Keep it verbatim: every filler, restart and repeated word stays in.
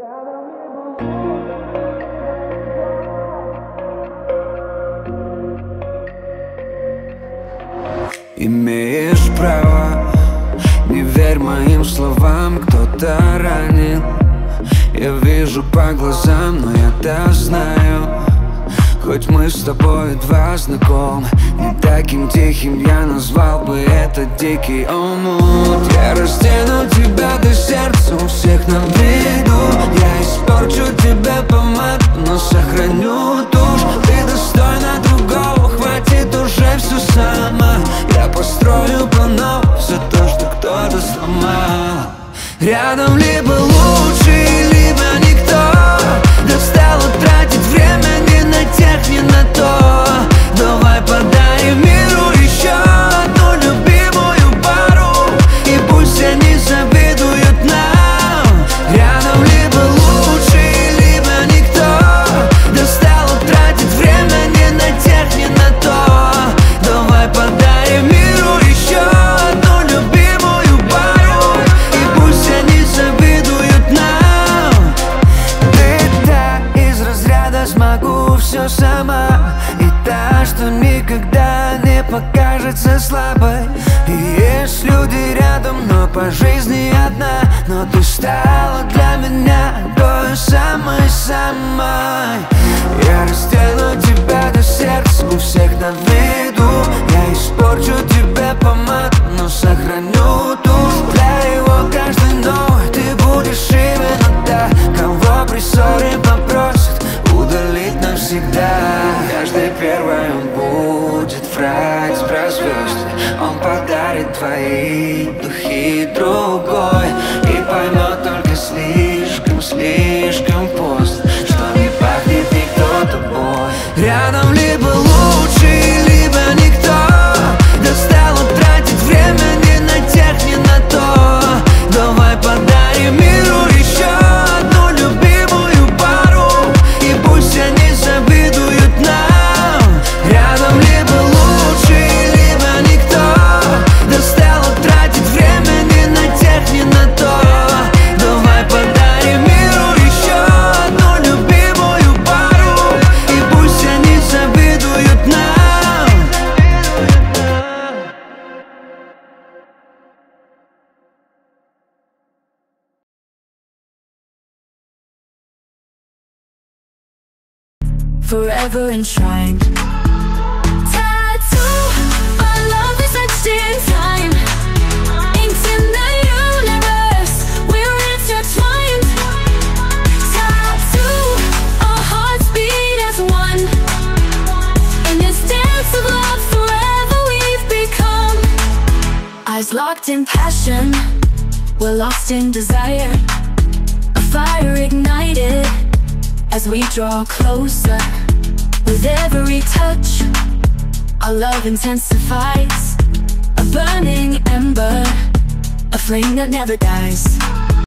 Имеешь право, не верь моим словам, кто-то ранен. Я вижу по глазам, но я-то знаю. Хоть мы с тобой едва знакомы, не таким тихим я назвал бы это дикий омут. Я раздену тебя до сердца, у всех на виду. Я испорчу тебя помаду, но сохраню душу. Ты достойна другого, хватит уже все сама. Я построю по-новому все то, что кто-то сломал. Рядом либо лучше, либо никто. Достало тратить время ни на тех, ни на то. Давай подарим миру еще одну любимую пару, и пусть они завидуют нам. Рядом либо лучше, либо никто. Достало тратить время ни на тех, ни на то. Давай подарим миру еще одну любимую пару, и пусть они завидуют нам. Ты та из разряда смогу все сама, и та, что никогда не покажется слабой. И есть люди рядом, но по жизни одна. Но ты стала для меня той самой-самой. Я растяну тебя до сердца, у всех на виду. Я испорчу тебе помаду, но сохраню душу. Для его каждой новой ты будешь именно та, кого при ссоре попросит удалить навсегда. Каждый первый он будет врать про звезды. Он подарит твои духи другой, и поймет только слишком, слишком поздно, что не пахнет никто тобой. Рядом либо лучше, либо никто. Достало тратить время ни на тех, ни на то. Давай подарим миру еще одну любимую пару, и пусть они завидуют нам. Рядом либо лучше, либо никто. Достало тратить время ни на тех, ни на то. Давай подарим миру еще одну любимую пару, и пусть они завидуют нам. Forever enshrined. Tattoo, our love is etched in time. Inked in the universe, we're intertwined. Tattoo, our hearts beat as one. In this dance of love, forever we've become. Eyes locked in passion, we're lost in desire. A fire ignited as we draw closer. With every touch, our love intensifies. A burning ember, a flame that never dies.